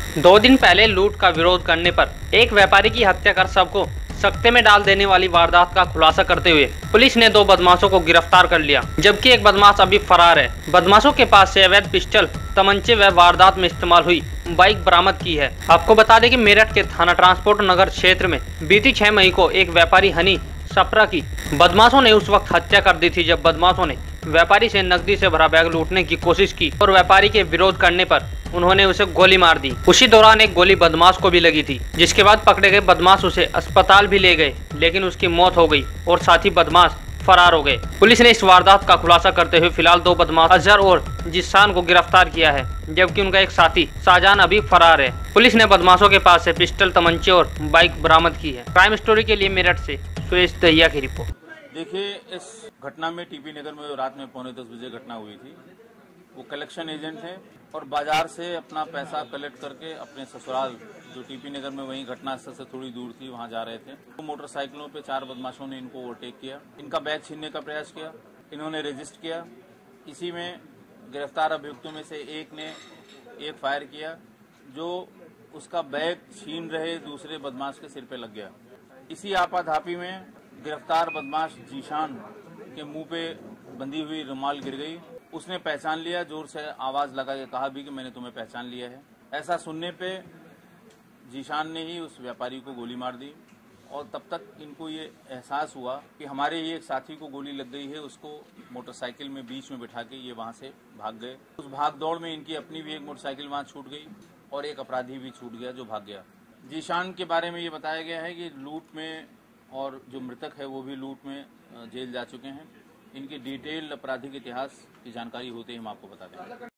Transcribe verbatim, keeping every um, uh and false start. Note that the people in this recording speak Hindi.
दो दिन पहले लूट का विरोध करने पर एक व्यापारी की हत्या कर सबको सकते में डाल देने वाली वारदात का खुलासा करते हुए पुलिस ने दो बदमाशों को गिरफ्तार कर लिया, जबकि एक बदमाश अभी फरार है। बदमाशों के पास से अवैध पिस्टल, तमंचे व वारदात में इस्तेमाल हुई बाइक बरामद की है। आपको बता दें कि मेरठ के थाना ट्रांसपोर्ट नगर क्षेत्र में बीती छह मई को एक व्यापारी हनी सप्रा की बदमाशों ने उस वक्त हत्या कर दी थी, जब बदमाशों ने व्यापारी से नकदी से भरा बैग लूटने की कोशिश की और व्यापारी के विरोध करने पर उन्होंने उसे गोली मार दी। उसी दौरान एक गोली बदमाश को भी लगी थी, जिसके बाद पकड़े गए बदमाश उसे अस्पताल भी ले गए, लेकिन उसकी मौत हो गई और साथ ही बदमाश फरार हो गए। पुलिस ने इस वारदात का खुलासा करते हुए फिलहाल दो बदमाश अजहर और जिसान को गिरफ्तार किया है, जबकि उनका एक साथी शाहजहान अभी फरार है। पुलिस ने बदमाशों के पास से पिस्टल, तमंचे और बाइक बरामद की है। क्राइम स्टोरी के लिए मेरठ से सुरेश दहिया की रिपोर्ट। देखिए, इस घटना में टीपी नगर में रात में पौने दस बजे घटना हुई थी। वो कलेक्शन एजेंट हैं और बाजार से अपना पैसा कलेक्ट करके अपने ससुराल जो टीपी नगर में वहीं घटनास्थल से थोड़ी दूर थी वहां जा रहे थे। तो मोटरसाइकिलों पे चार बदमाशों ने इनको ओवरटेक किया, इनका बैग छीनने का प्रयास किया, इन्होंने रजिस्ट किया। इसी में गिरफ्तार अभियुक्तों में से एक ने एक फायर किया, जो उसका बैग छीन रहे दूसरे बदमाश के सिर पे लग गया। इसी आपाधापी में गिरफ्तार बदमाश जीशान के मुंह पे बंधी हुई रुमाल गिर गई। उसने पहचान लिया, जोर से आवाज लगा के कहा भी कि मैंने तुम्हें पहचान लिया है। ऐसा सुनने पे जीशान ने ही उस व्यापारी को गोली मार दी और तब तक इनको ये एहसास हुआ कि हमारे ही एक साथी को गोली लग गई है। उसको मोटरसाइकिल में बीच में बिठा के ये वहां से भाग गए। उस भाग दौड़ में इनकी अपनी भी एक मोटरसाइकिल वहां छूट गई और एक अपराधी भी छूट गया जो भाग गया। जीशान के बारे में ये बताया गया है कि लूट में, और जो मृतक है वो भी लूट में जेल जा चुके हैं। इनके डिटेल आपराधिक इतिहास की जानकारी होते ही हम आपको बता देंगे।